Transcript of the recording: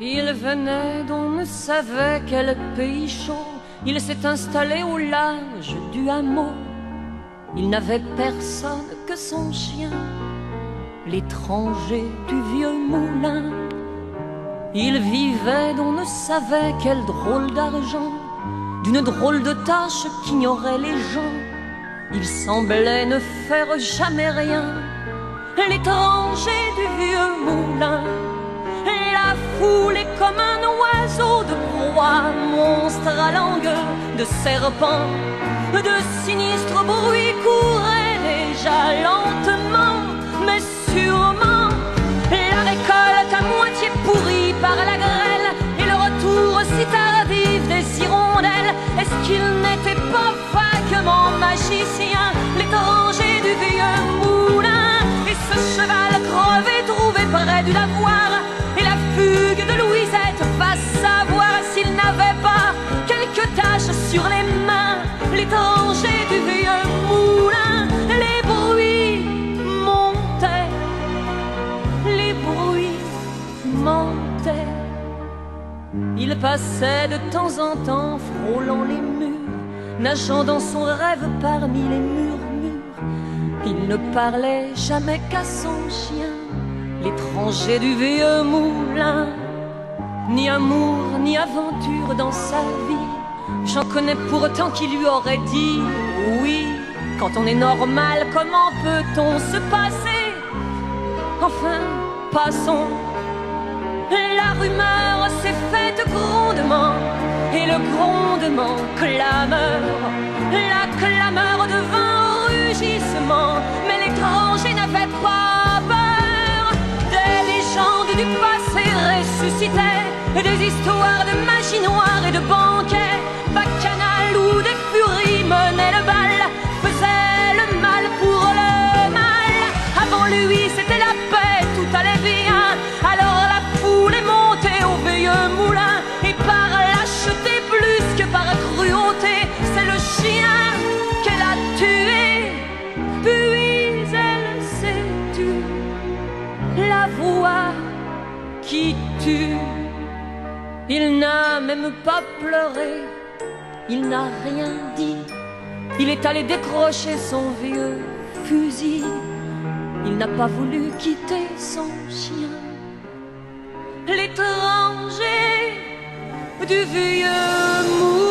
Il venait d'on ne savait quel pays chaud. Il s'est installé au large du hameau. Il n'avait personne que son chien, l'étranger du vieux moulin. Il vivait d'on ne savait quel drôle d'argent, d'une drôle de tâche qu'ignoraient les gens. Il semblait ne faire jamais rien, l'étranger du vieux moulin. La foule est comme un oiseau de proie, monstre à langue de serpent. De sinistres bruits couraient déjà lentement, mais sûrement. La récolte à moitié pourrie par la grêle et le retour si tardif des hirondelles. Est-ce qu'il n'était pas vaguement magicien, l'étranger du vieux moulin? Et ce cheval crevé trouvé près du lavoir, et la fugue de Louisette va savoir s'il n'avait pas quelques taches sur les mains, l'étranger du vieux moulin. Les bruits montaient, les bruits montaient. Il passait de temps en temps frôlant les murs, nageant dans son rêve parmi les murmures. Il ne parlait jamais qu'à son chien, l'étranger du vieux moulin. Ni amour, ni aventure dans sa vie. J'en connais pourtant qui lui auraient dit oui. Quand on est normal, comment peut-on se passer? Enfin, passons. La rumeur s'est faite grondement, et le grondement clameur. La clameur devint rugissement, mais l'étranger n'avait pas peur. Des légendes du passé ressuscitaient, des histoires de magie noire et de banquets. Bacchanal où des furies menaient le bal, faisaient le mal pour le mal. Avant lui c'était la paix, tout allait bien. Alors la foule est montée au vieux moulin, et par lâcheté plus que par cruauté, c'est le chien qu'elle a tué. Puis elle s'est tue, la voix qui tue. Il n'a même pas pleuré, il n'a rien dit. Il est allé décrocher son vieux fusil. Il n'a pas voulu quitter son chien, l'étranger du vieux moulin.